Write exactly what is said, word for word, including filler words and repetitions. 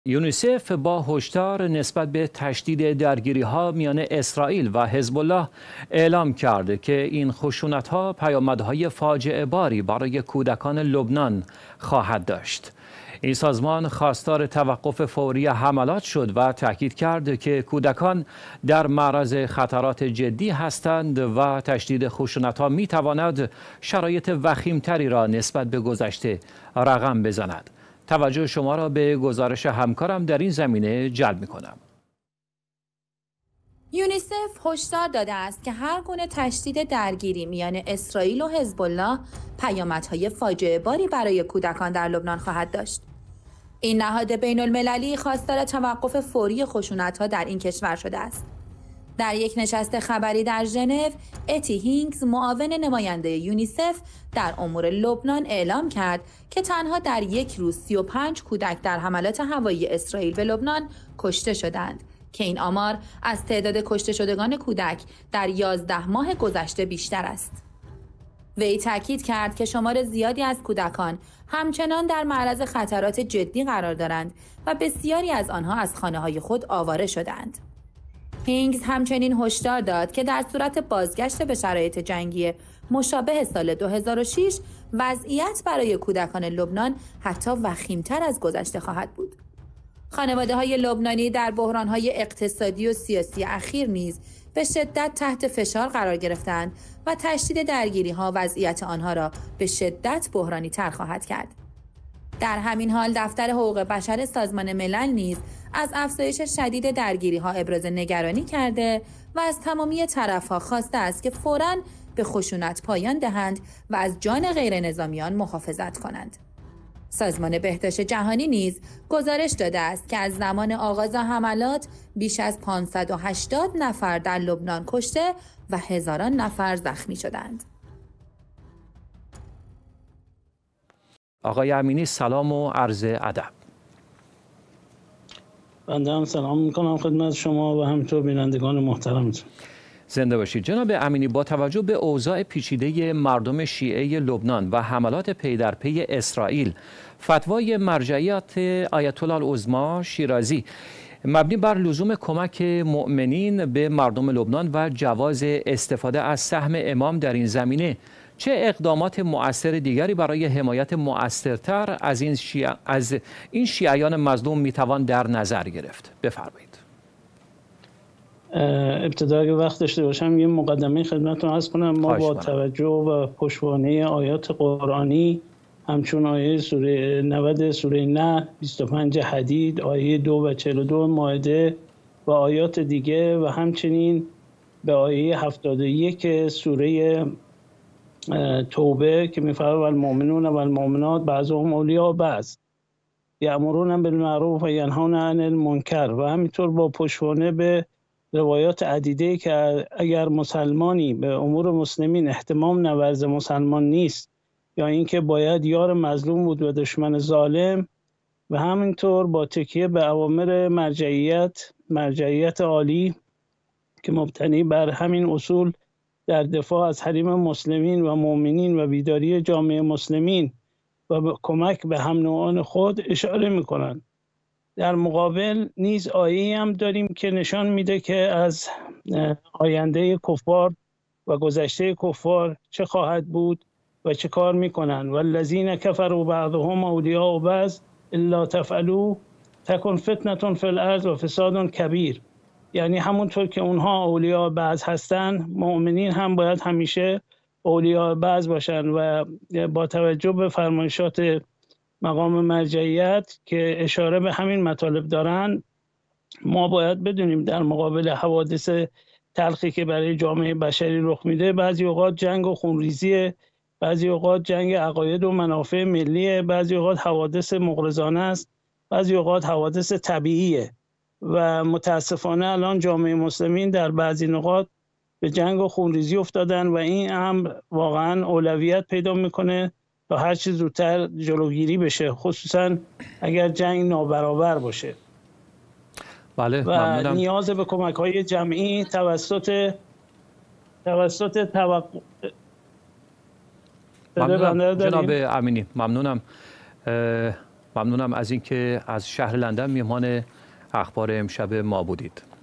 یونیسف با هشدار نسبت به تشدید درگیری‌ها میان اسرائیل و حزب الله اعلام کرد که این خشونت‌ها پیامدهای فاجعه باری برای کودکان لبنان خواهد داشت. این سازمان خواستار توقف فوری حملات شد و تاکید کرد که کودکان در معرض خطرات جدی هستند و تشدید خشونت‌ها می‌تواند شرایط وخیم‌تری را نسبت به گذشته رقم بزند. توجه شما را به گزارش همکارم در این زمینه جلب می‌کنم. یونیسف هشدار داده است که هر گونه تشدید درگیری میان اسرائیل و حزب الله پیامدهای فاجعه باری برای کودکان در لبنان خواهد داشت. این نهاد بین المللی خواستار توقف فوری خشونت‌ها در این کشور شده است. در یک نشست خبری در ژنو، اتی هینگز معاون نماینده یونیسف در امور لبنان اعلام کرد که تنها در یک روز سی و پنج کودک در حملات هوایی اسرائیل به لبنان کشته شدند که این آمار از تعداد کشته شدگان کودک در یازده ماه گذشته بیشتر است. وی تاکید کرد که شمار زیادی از کودکان همچنان در معرض خطرات جدی قرار دارند و بسیاری از آنها از خانه‌های خود آواره شدند. هینگز همچنین هشدار داد که در صورت بازگشت به شرایط جنگی مشابه سال دو هزار و شش وضعیت برای کودکان لبنان حتی وخیم‌تر از گذشته خواهد بود. خانواده‌های لبنانی در بحران‌های اقتصادی و سیاسی اخیر نیز به شدت تحت فشار قرار گرفتند و تشدید درگیری‌ها وضعیت آنها را به شدت بحرانی‌تر خواهد کرد. در همین حال دفتر حقوق بشر سازمان ملل نیز از افزایش شدید درگیری‌ها ابراز نگرانی کرده و از تمامی طرف‌ها خواسته است که فوراً به خشونت پایان دهند و از جان غیر نظامیان محافظت کنند. سازمان بهداشت جهانی نیز گزارش داده است که از زمان آغاز حملات بیش از پانصد و هشتاد نفر در لبنان کشته و هزاران نفر زخمی شدند. آقای امینی سلام و عرض ادب. بنده هم سلام میکنم خدمت شما و همینطور بینندگان محترمتون. زنده باشید. جناب امینی، با توجه به اوضاع پیچیده مردم شیعه لبنان و حملات پی در پی اسرائیل، فتوای مرجعیت آیت الله العظما شیرازی مبنی بر لزوم کمک مؤمنین به مردم لبنان و جواز استفاده از سهم امام در این زمینه، چه اقدامات مؤثر دیگری برای حمایت مؤثرتر از این شیع... از این شیعیان مظلوم میتوان در نظر گرفت؟ بفرمایید. ابتدا اگه وقت داشته باشم یه مقدمه خدمتتون عرض کنم. ما با توجه و پشتوانه آیات قرآنی همچون آیه سوره نود سوره نحل، بیست و پنج حدید، آیه دو و چهل و دو مائده و آیات دیگه و همچنین به آیه هفتاد و یک سوره توبه که می‌فرماید والمؤمنون و المؤمنات بعضهم اولیاء بعض یأمرون بالمعروف و ینهون عن المنکر و همینطور با پشتوانه به روایات عدیده که اگر مسلمانی به امور مسلمین اهتمام نورز مسلمان نیست یا اینکه باید یار مظلوم بود و دشمن ظالم، و همینطور با تکیه به اوامر مرجعیت مرجعیت عالی که مبتنی بر همین اصول در دفاع از حریم مسلمین و مؤمنین و بیداری جامعه مسلمین و کمک به هم نوعان خود اشاره می‌کنند. در مقابل نیز آیه‌ای هم داریم که نشان میده که از آینده کفار و گذشته کفار چه خواهد بود و چه کار میکنن. والذین کفروا بعضهم اولیاء بعض الا تفعلوا تکن فتنة فی الارض و فساد کبیر. یعنی همونطور که اونها اولیاء بعض هستن، مؤمنین هم باید همیشه اولیاء بعض باشن و با توجه به فرمایشات مقام مرجعیت که اشاره به همین مطالب دارن، ما باید بدونیم در مقابل حوادث تلخی که برای جامعه بشری رخ میده، بعضی اوقات جنگ و خونریزی، بعضی اوقات جنگ عقاید و منافع ملیه، بعضی اوقات حوادث مغرضانه است، بعضی اوقات حوادث طبیعیه و متاسفانه الان جامعه مسلمین در بعضی نقاط به جنگ و خونریزی افتادن و این امر واقعا اولویت پیدا میکنه تا هر چه زودتر جلوگیری بشه، خصوصا اگر جنگ نابرابر باشه. بله، و ممنونم. نیاز به کمک‌های جمعی توسط توسط توقع ممنونم جناب امینی، ممنونم. ممنونم از اینکه از شهر لندن میهمان اخبار امشب ما بودید.